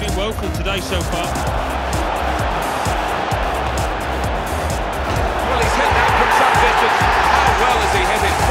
been woeful today so far. Well, he's hit that from some distance. How well has he hit it?